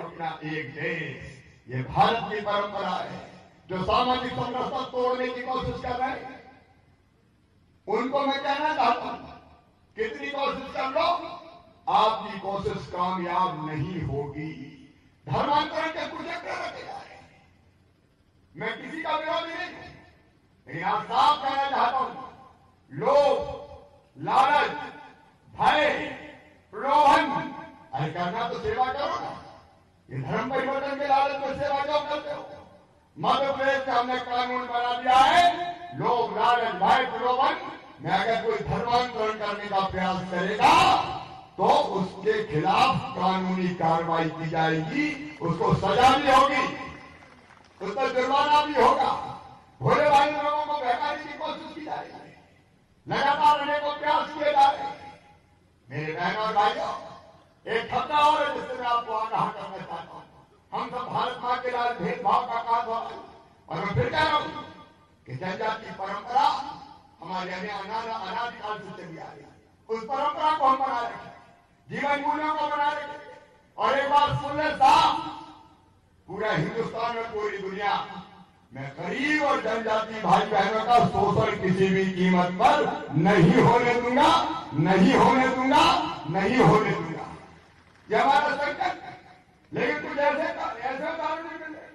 अपना एक देश, ये भारत की परंपरा है। जो सामाजिक समरसता तोड़ने की कोशिश कर रहे हैं उनको मैं कहना चाहता हूं, कितनी कोशिश कर लो, आपकी कोशिश कामयाब नहीं होगी। धर्मांतरण के कुचक्र रखे जा रहे हैं। मैं किसी का विरोधी नहीं हूं, लेकिन आप साफ कहना चाहता हूं, लोग लालच, भय, प्रलोभन, अरे करना तो सेवा करो ना। ये धर्म परिवर्तन के लालच में सेवा क्यों करते हो? मध्य प्रदेश में हमने कानून बना दिया है, लोग लालच, भय, प्रलोभन में अगर कोई धर्मांतरण करने का प्रयास करेगा तो उसके खिलाफ कानूनी कार्रवाई की जाएगी, उसको सजा भी होगी, उस पर जुर्माना भी होगा। भोले भाई लोगों को बहकाने की कोशिश की जा रही है, लगातार अनेकों प्रयास किए जा रहे हैं। मेरे बहनों और भाइयों, एक खतरा और है जिससे मैं आपको आगाह करना चाहता हूं। हम सब भारत मां के लाल भेदभाव का काज हो रहा है, और मैं फिर कह रहा हूं कि जनजाति की परंपरा हमारे अनादिकाल से चली आ रही है। उस परंपरा को हम बनाए रखें, जीवन मूल्यों को बनाए रखें। और एक बात सुन ले साहब, पूरा हिंदुस्तान और पूरी दुनिया में गरीब और जनजाति भाई बहनों का शोषण किसी भी कीमत पर नहीं होने दूंगा, नहीं होने दूंगा, नहीं होने दूंगा। यह हमारा संकल्प है। लेकिन कुछ ऐसे उदाहरण निकल रहे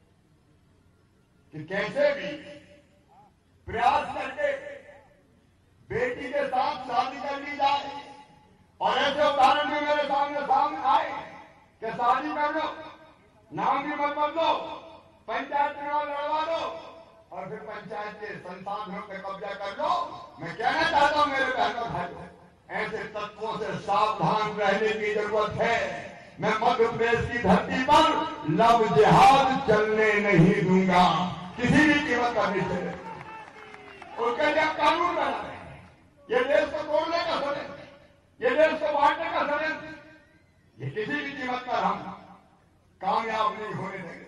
कि कैसे भी प्रयास करके बेटी के साथ शादी कर ली जाए, और ऐसे उदाहरण भी मेरे सामने आए कि शादी कर लो, नाम भी मत बदलो, पंचायत चुनाव लड़वा दो और फिर पंचायत के संसाधनों पे कब्जा कर लो। मैं कहना चाहता हूं मेरे बहनों भाइयों, ऐसे तत्वों से सावधान रहने की जरूरत है। मैं मध्य प्रदेश की धरती पर लव जिहाद चलने नहीं दूंगा, किसी भी कीमत पर नहीं चले। उसके लिए कानून बना रहे हैं। ये देश को तोड़ने का षड्यंत्र, ये देश को बांटने का षड्यंत्र, ये किसी भी कीमत पर हम कामयाब नहीं होने देंगे।